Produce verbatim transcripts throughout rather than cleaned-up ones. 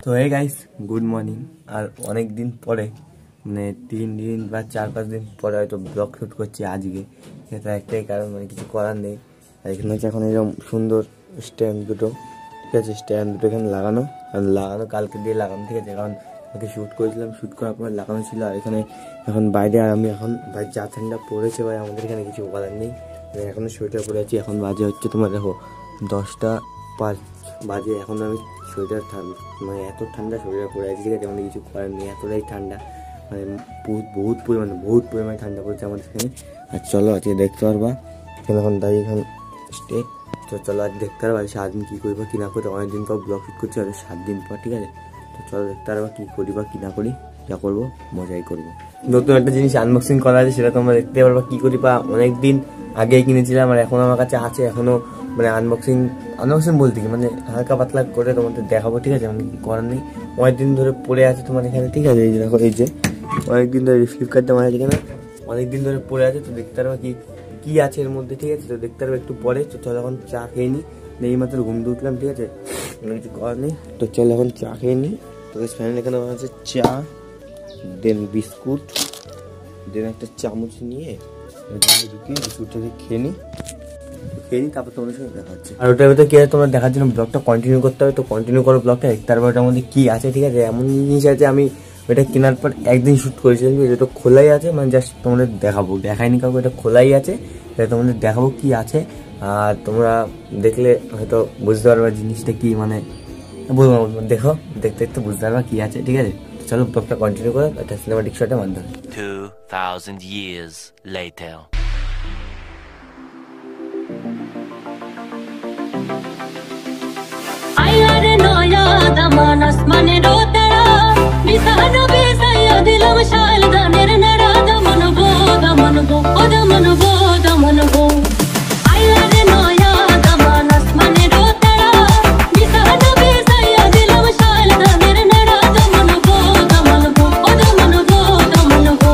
তো hey guys, good morning. আর অনেক দিন পরে, মানে তিন দিন বা চার পাঁচ দিন পরে হয়তো ব্লগ শ্যুট করছি আজকে। এটা একটাই কারণ, মানে কিছু করার নেই। আর এখানে হচ্ছে এখন এরকম সুন্দর স্ট্যান্ড দুটো, ঠিক আছে, স্ট্যান্ড দুটো এখানে লাগানো। আর লাগানো কালকে দিয়ে লাগানো, ঠিক আছে, কারণ আগে শ্যুট করেছিলাম, শ্যুট করার পর লাগানো ছিল। আর এখানে এখন বাইরে, আর আমি এখন ভাই যা ঠান্ডা পড়েছে ভাই, আমাদের এখানে কিছু করার নেই। এখনো সোয়েটার পরে আছি। এখন বাজে হচ্ছে তোমার দেখো দশটা পাঁচ বাজে। এখন আমি সোয়েটার ঠান্ডা, মানে এত ঠান্ডা সোয়েটার পরে আছি, ঠিক আছে, আমাদের কিছু করার নেই। এতটাই ঠান্ডা, মানে বহুত বহুত পরিমাণে বহুত পরিমাণে ঠান্ডা পড়েছে আমাদের এখানে। আর চলো আজকে দেখতে পারবা, এখানে এখন দাঁড়িয়ে এখন স্টে। তো চলো আজ দেখতে পারবা সাত দিন কী করবা কী না করি। অনেকদিন পর ব্লগ শ্যুট করছি, আর সাত দিন পর, ঠিক আছে। তো চলো দেখতে পারবা কী করি বা কী না করি। যা করবো মজাই করবো। নতুন একটা জিনিস আনবক্সিং করা আছে, সেটা তোমরা দেখতে পারবা কী করি। বা অনেক দিন আগেই কিনেছিলাম, আর এখন আমার কাছে আছে এখনও, মানে আনবক্সিং আনবক্সিং বলতে কি, মানে হালকা পাতলা করে তোমাদের দেখাবো, ঠিক আছে। মানে কি করার নেই, অনেকদিন ধরে পড়ে আছে তোমার এখানে, ঠিক আছে। এই যে দেখো, এই যে অনেকদিন ধরে ফ্লিপকার্টে আমার এখানে অনেকদিন ধরে পড়ে আছে। তো দেখতে পারবা কি কি আছে এর মধ্যে, ঠিক আছে। তো দেখতে পারবো একটু পরে। তো চলো এখন চা খেয়ে নিই, এই মাত্র ঘুম দিয়ে উঠলাম, ঠিক আছে, কিছু করার নেই। তো চলো এখন চা খেয়ে নিই। তো ফ্যামিলি এখানে আছে চা, দেন বিস্কুট, দেন একটা চামচ নিয়ে ঢুকিয়ে বিস্কুটটাকে খেয়ে নিই খেয়ে নিই তারপর তোমাদের সঙ্গে দেখা হচ্ছে। আর ওটার ভিতরে কি আছে তোমরা দেখার জন্য ব্লগটা কন্টিনিউ করতে হবে। তো কন্টিনিউ করো ব্লগটা, তারপর ওটার মধ্যে কী আছে, ঠিক আছে। এমন জিনিস আছে, আমি ওইটা কেনার পর একদিন শ্যুট করেছিলাম, এটা খোলাই আছে, মানে জাস্ট তোমাদের দেখাবো, দেখাইনি কাউকে, এটা খোলাই আছে, এটা তোমাদের দেখাবো কি আছে। আর তোমরা দেখলে হয়তো বুঝতে পারবে জিনিসটা কি, মানে বলবো, দেখো দেখতে দেখতে বুঝতে পারবা কি আছে, ঠিক আছে। চলো ব্লগটা কন্টিনিউ করো, এটা সিনেমাটিক শটের মাধ্যমে। two thousand years later. আইয়ারে নয়া দামান আসমানে রোতড়া বিসান বিসায়া দিলম শাল গানের নড়া দমন গো দমন গো ও দমন গো দমন গো আইয়ারে নয়া দামান আসমানে রোতড়া বিসান বিসায়া দিলম শাল গানের নড়া দমন গো দমন গো ও দমন গো দমন গো।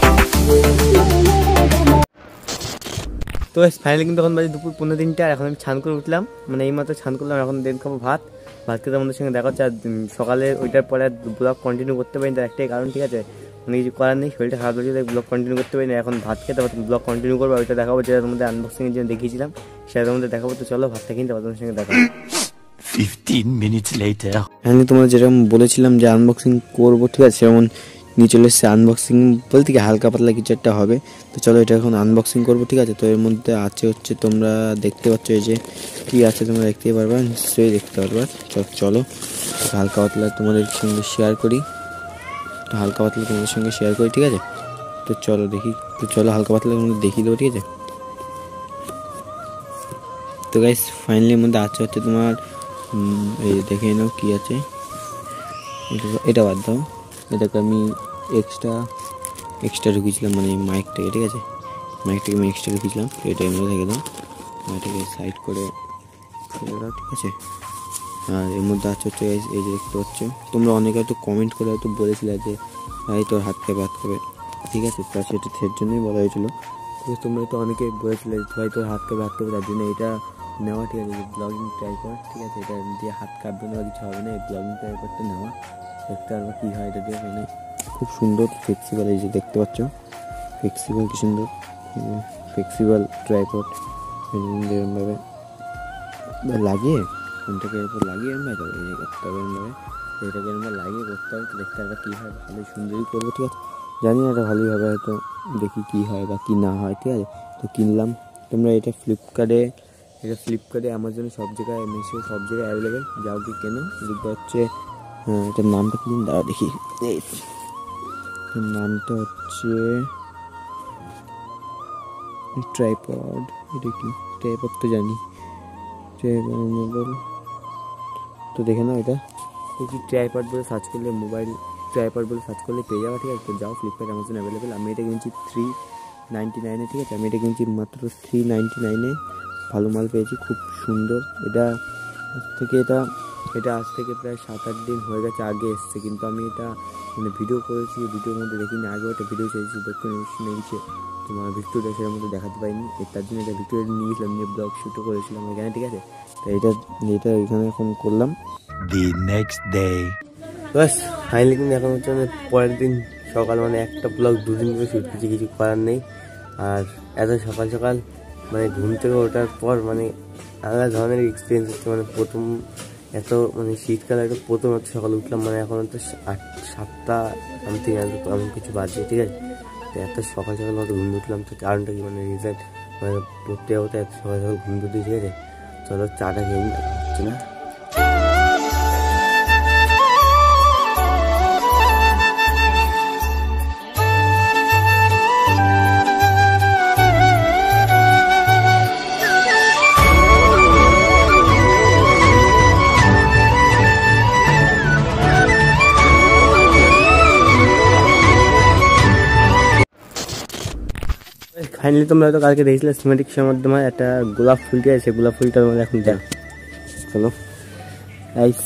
তো ফাইনালি কিন্তু এখন বাজে দুপুর পনেরো তিনটা। আর এখন আমি ছান করে উঠলাম, মানে এই মাত্র ছান করলাম। এখন দেন খাবো ভাত। ভাত খেতে আমাদের সঙ্গে দেখা হচ্ছে। আর সকালে ওইটার পরে ব্লগ কন্টিনিউ করতে পারি, তার একটাই কারণ, ঠিক আছে, মানে কিছু করার নেই, শরীরটা খারাপ হয়েছে, তাই ব্লগ কন্টিনিউ করতে পারি না। এখন ভাত খেতে ব্লগ কন্টিনিউ করবো, ওইটা দেখাবো যেটা তোমাদের আনবক্সিংয়ের জন্য দেখিয়েছিলাম, সেটা তোমাদের দেখাবো। তো চলো ভাতটা কিনতে তোমাদের সঙ্গে দেখা fifteen minutes later. আমি তোমাদের যেরকম বলেছিলাম যে আনবক্সিং করবো, ঠিক আছে, সেরকম নিয়ে চলে এসছে। আনবক্সিং বলতে কি হালকা পাতলা কিছু একটা হবে। তো চলো এটা এখন আনবক্সিং করবো, ঠিক আছে। তো এর মধ্যে আছে হচ্ছে, তোমরা দেখতে পাচ্ছ এই যে কী আছে, তোমরা দেখতেই পারবা, নিশ্চয়ই দেখতে পারবা। তো চলো হালকা পাতলা তোমাদের সঙ্গে শেয়ার করি, তো হালকা পাতলা তোমাদের সঙ্গে শেয়ার করি, ঠিক আছে। তো চলো দেখি, তো চলো হালকা পাতলা তোমাদের দেখিয়ে দেবো, ঠিক আছে। তো গাইস ফাইনালি এর মধ্যে আছে হচ্ছে তোমার এই দেখে নাও কী আছে। এটা বাদ দাও, এটাকে আমি এক্সট্রা এক্সট্রা ঢুকিয়েছিলাম, মানে মাইকটাকে, ঠিক আছে, মাইকটাকে আমি এক্সট্রা ঢুকিয়েছিলাম। তো এটা এমনি থেকে দাও, এটাকে সাইড করে ফেলে দাও, ঠিক আছে। আর এর মধ্যে আছে হচ্ছে এই যে দেখতে পাচ্ছ, তোমরা অনেকে হয়তো কমেন্ট করে হয়তো বলেছিলে যে ভাই তোর হাত খাবে হাত খাবে, ঠিক আছে, তা সেটা সের জন্যই বলা হয়েছিল। তো তোমরা তো অনেকে বলেছিলে ভাই তোর হাত খাবে হাত খাবে, তার জন্য এটা নেওয়া, ঠিক আছে, ব্লগিং ট্রাইপড, ঠিক আছে। এটা দিয়ে হাত কাটবে না, কিছু হবে না, এই ব্লগিং ট্রাইপডটা নেওয়া, দেখতে পারবো কী হয় এটা দিয়ে। মানে খুব সুন্দর ফ্লেক্সিবল, এই যে দেখতে পাচ্ছ ফ্লেক্সিবল, কি সুন্দর ফ্লেক্সিবল ট্রাইপড। এরকমভাবে লাগিয়ে ফোনটাকে এরপর লাগিয়ে আমরা যাবো এই করতে হবে, এরমভাবে এটাকে আমরা লাগিয়ে করতে হবে। তো দেখতে পারবো কী হয়, ভালোই সুন্দরই করবো, ঠিক আছে। জানি না এটা ভালোই হবে, হয়তো দেখি কী হয় বা কী না হয়, ঠিক আছে। তো কিনলাম, তোমরা এটা ফ্লিপকার্টে এটা ফ্লিপকার্টে অ্যামাজনে সব জায়গায়, মিশো সব জায়গায় অ্যাভেলেবেল, যাও কি কেনো। যেটা হচ্ছে এটার নামটা কি দাঁড়া দেখি, এটার নামটা হচ্ছে ট্রাইপড। এটা কি ট্রাইপড তো জানি, ট্রাইপড তো দেখে নাও, এটা কি ট্রাইপড বলে সার্চ করলে, মোবাইল ট্রাইপড বলে সার্চ করলে পেয়ে যাওয়া, ঠিক আছে। তো যাও ফ্লিপকার্ট অ্যামাজন অ্যাভেলেবেল। আমি এটা কিনছি থ্রি নাইনটি নাইনে, ঠিক আছে, আমি এটা কিনছি মাত্র থ্রি নাইনটি নাইনে। ভালো মাল পেয়েছি, খুব সুন্দর। এটা আজ থেকে এটা এটা আজ থেকে প্রায় সাত আট দিন হয়ে গেছে আগে এসছে, কিন্তু আমি এটা মানে ভিডিও করেছি, ভিডিওর মধ্যে দেখিনি। আগেও একটা ভিডিও চেয়েছি, দেখতে নিয়েছে তোমার ভিক্টোরিয়া, সেটার মধ্যে দেখাতে পারিনি, তার জন্য এটা ভিক্টোরিয়া নিয়ে গেছিলাম, নিয়ে ব্লগ শ্যুটও করেছিলাম এখানে, ঠিক আছে। তো এটা এটা এখানে এখন করলাম। The next day. বাস ফাইনালি কিন্তু এখন হচ্ছে মানে পরের দিন সকাল, মানে একটা ব্লগ দুদিন ধরে শ্যুট করছি, কিছু করার নেই। আর এত সকাল সকাল মানে ঘুম থেকে ওঠার পর মানে আলাদা ধরনের এক্সপিরিয়েন্স হচ্ছে। মানে প্রথম এত মানে শীতকালে একটা প্রথম এত সকালে উঠলাম, মানে এখন তো আট সাতটা সামথিং এমন কিছু বাজে, ঠিক আছে। তো এত সকাল সকাল মতো ঘুম উঠলাম, তো কারণটা কি মানে রিজেন্ট মানে পড়তে যাবো, তো এত সকাল সকাল ঘুম তুলতে, ঠিক আছে। চলো চাটা খেয়ে নিই, হচ্ছে না। ফাইনালি তোমরা তো কালকে দেখেছিলে সিনেমাটিক্সের মাধ্যমে একটা গোলাপ ফুলটি আছে, গোলাপ ফুলটার মধ্যে এখন দেখ। চলো গাইস,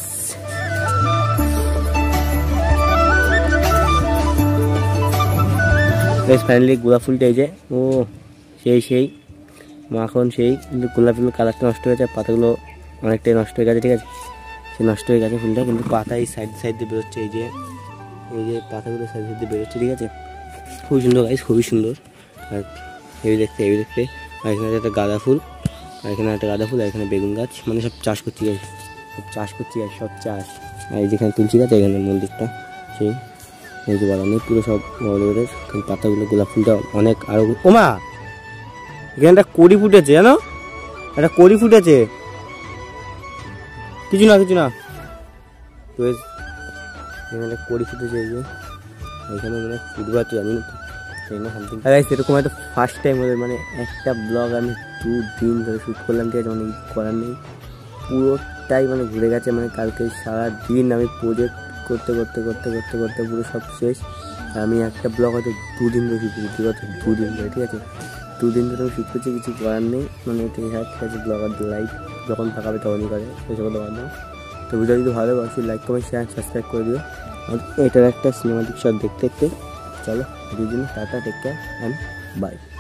গাইস ফাইনালি গোলাপ ফুলটা এই যে, ও সেই সেই মাখন সেই, কিন্তু গোলাপগুলো কালারটা নষ্ট হয়ে গেছে, পাতাগুলো অনেকটাই নষ্ট হয়ে গেছে, ঠিক আছে। সে নষ্ট হয়ে গেছে ফুলটা, কিন্তু পাতা এই সাইড সাইড দিয়ে বেরোচ্ছে, এই যে এই যে পাতাগুলো সাইড সাইড দিয়ে বেরোচ্ছে, ঠিক আছে। খুবই সুন্দর গাইস, খুবই সুন্দর। আর এই দেখতে এই দেখতে আর এখানে একটা গাঁদা ফুল, আর এখানে একটা গাঁদা ফুল, আর এখানে বেগুন গাছ, মানে সব চাষ করছি গাছ, সব চাষ করছি আর সব চাষ। আর এই যেখানে তুলসী গাছ, এখানে মন্দিরটা সেই এই যে বাগানে পুরো সব বড়দের পাতাগুলো, গোলাপ ফুলটা অনেক আরো। ওমা এখানে একটা কড়ি ফুটেছে, জানো একটা কড়ি ফুটেছে, কিছু না কিছু না তো এখানে একটা কড়ি ফুটেছে, এই যে এখানে মানে ফুটবল তো জানি না সেরকম একটা ফার্স্ট টাইম ওদের মানে একটা ব্লগ আমি দু দিন ধরে শ্যুট করলাম, ঠিক আছে। মানে করার নেই, পুরোটাই মানে ঘুরে গেছে। মানে কালকে সারা দিন আমি প্রজেক্ট করতে করতে করতে করতে করতে পুরো সব শেষ। আমি একটা ব্লগ হয়তো দুদিন ধরে শ্যুট করছি, কত দুদিন ধরে, ঠিক আছে। দুদিন ধরে আমি শ্যুট করছি, কিছু করার নেই। মানে ঠিক আছে, ঠিক আছে। ব্লগার লাইভ যখন থাকাবে তখনই করে, সেসব দেওয়ার না। তো ভিডিও যদি ভালো লাগে অবশ্যই লাইক কমেন্ট শেয়ার সাবস্ক্রাইব করে দিও। আর এটার একটা সিনেমাটিক শট দেখতে দেখতে চলো দুদিন tata, take care and by.